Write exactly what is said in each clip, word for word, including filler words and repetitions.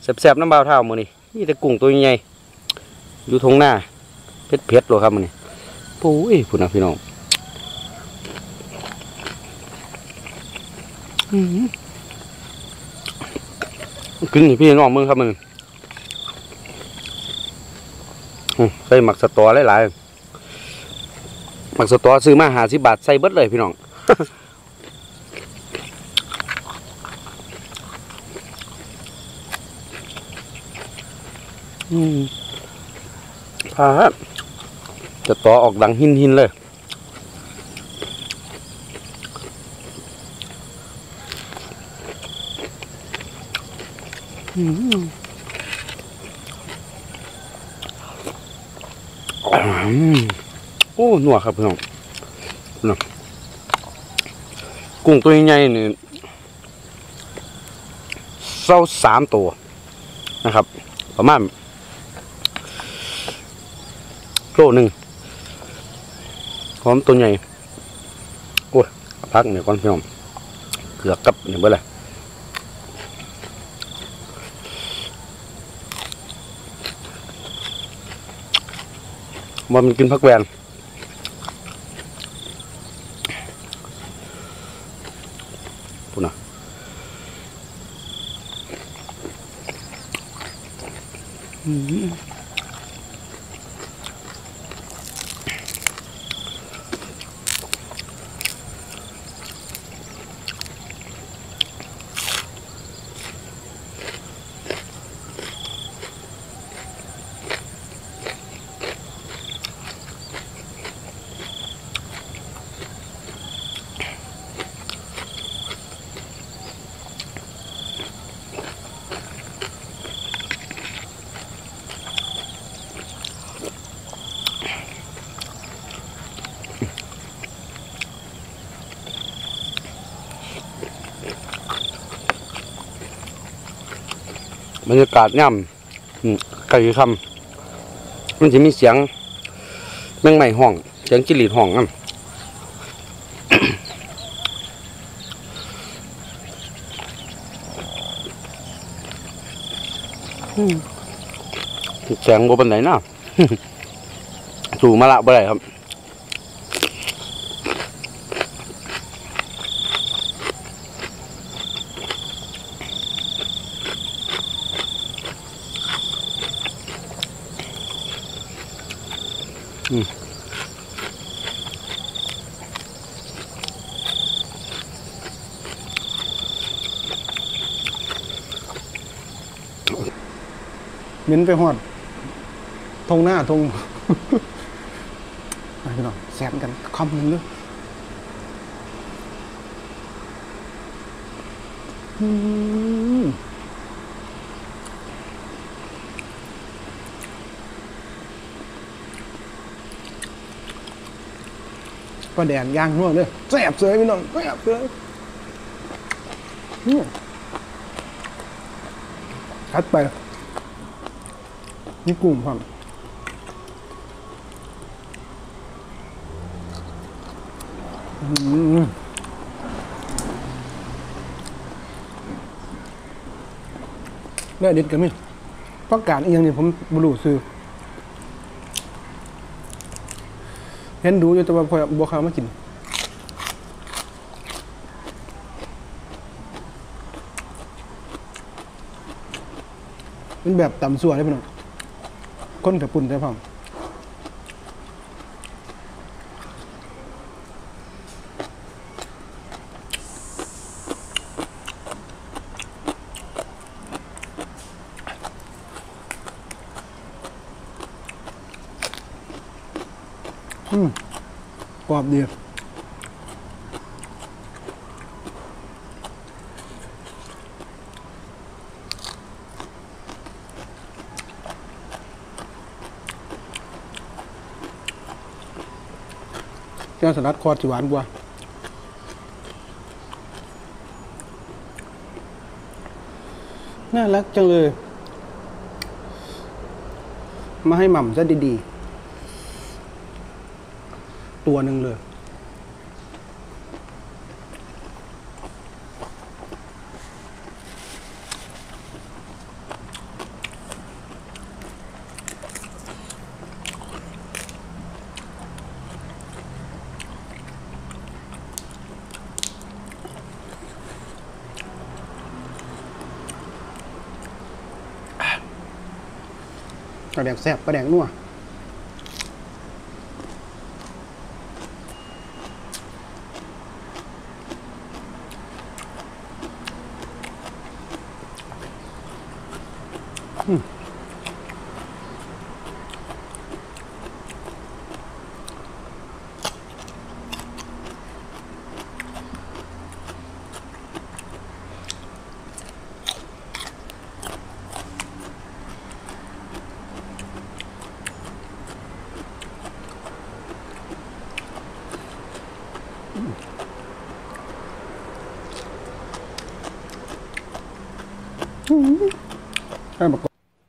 แซ่บๆน้ำเบาเท่ามือนี่นี่แต่กุ้งตัวใหญ่อยู่ทงหน้าเผ็ดเผ็ดเลยครับมือนี่โอ้ยพูดนะพี่น้องกึ่งพี่น้องมึงครับมึงใส่หมักสตอหลายๆหมักสตอซื้อมาหาสิบบาทใส่เบิดเลยพี่น้องพาฮะจะต่อออกดังหินหินเลยโอ้หนัวครับพี่น้องกุ้งตัวใหญ่นี่เศร้าสามตัวนะครับประมาณโลหนึ่งหอมตัวใหญ่โอ้ยพักเนี่ยก่อนพี่น้องเกลือกับเนี่ยเบื่อเลยว่ามันกินพักแวนพูดนะอืมบรรยากาศย่ำไก่คำมันจะมีเสียงแมงไม้ห้องเสียงจิหลีดห้องนั่นเสียงบ่เป็นไหนนะสู่มาละบ่ได้ครับอืมมิ้นไปหอดทงหน้าทงอะไรกันหน่อยแซมกันคอมนึงเลยปลาแดงย่างนัวเลยแซ่บเลยพี่น้องแซ่บเลยคัดไปนี่กุ้งครับเนื้อดิบกันมั้ยเพราะการอีกอย่างนี้ผมบรูซื้อเห็นดูอยู่แต่ว่าพอบัวขาวมากินเป็นแบบตำสั่วได้พี่น้องก้นกับปุ่นได้พ่ออืมกรอบดีแกงสลัดคอดสิหวานกว่าน่ารักจังเลยมาให้หม่ำซะดีๆตัวหนึ่งเลยปลาแดกแซ่บปลาแดกนัวอืมข้าวบัก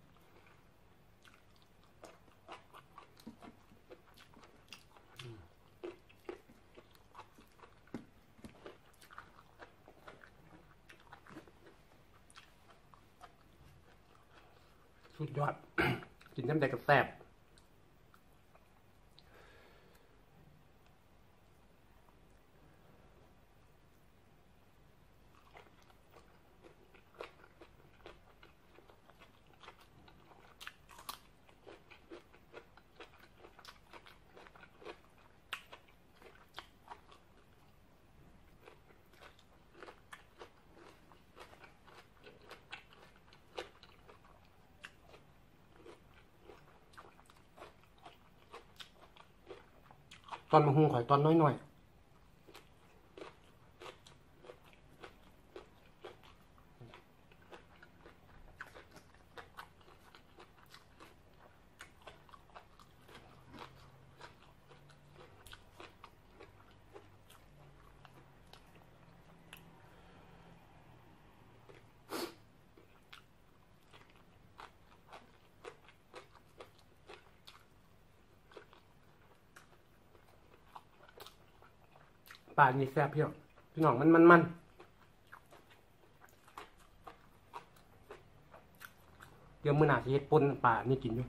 สุดยอด กินน้ำแดงกับแซ่บตอนมะฮุงข่อยตอนน้อยๆปลานี่แซ่บเพี้ยวพี่น้องมันมันมันเดี๋ยวมื้อหน้าสิเฮ็ดป่นปลานี่กินอยู่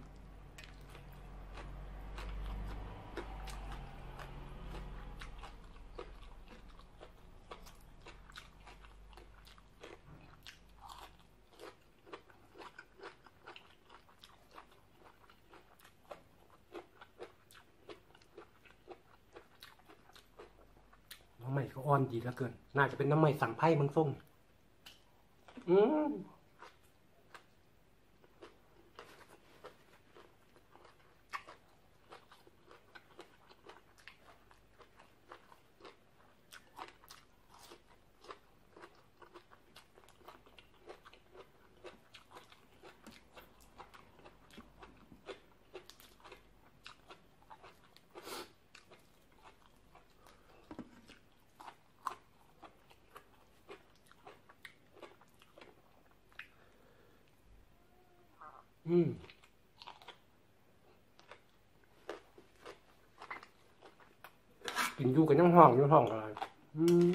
น้ำใหม่ก็อ่อนดีแล้วเกินน่าจะเป็นน้ำใหม่สั่งไพ่มังส้มอืมอืมกินอยู่กันยังห้องอยู่ห้องอะไรอืม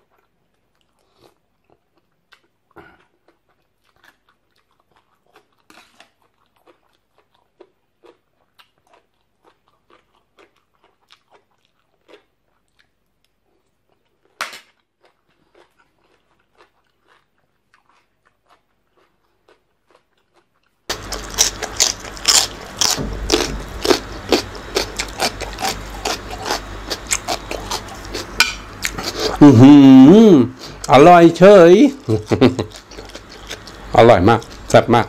อือหืออร่อยเฉย อร่อยมากแซ่บมาก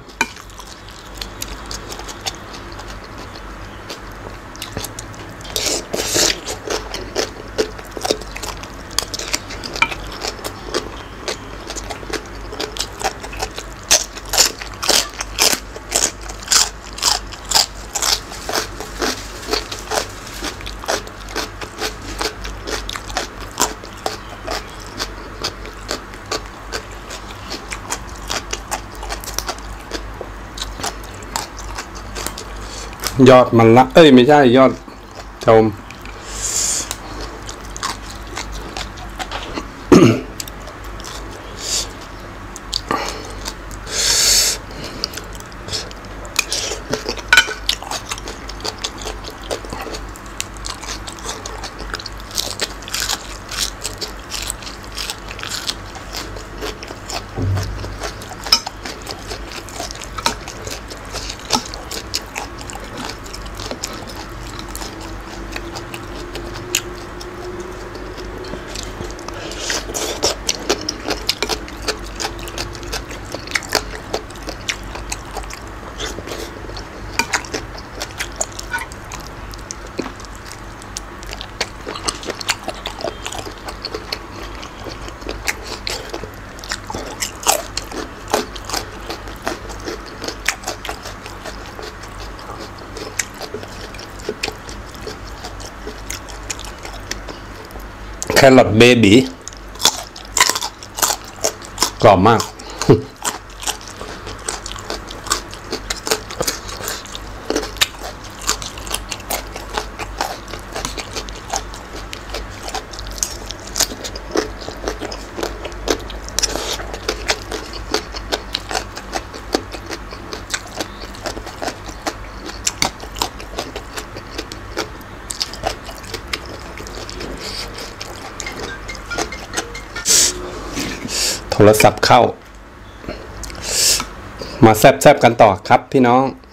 ยอดมันละเอ้ยไม่ใช่ยอดชม อแครอทเบบีกรอบมากโทรศัพท์เข้ามาแซบๆกันต่อครับพี่น้อง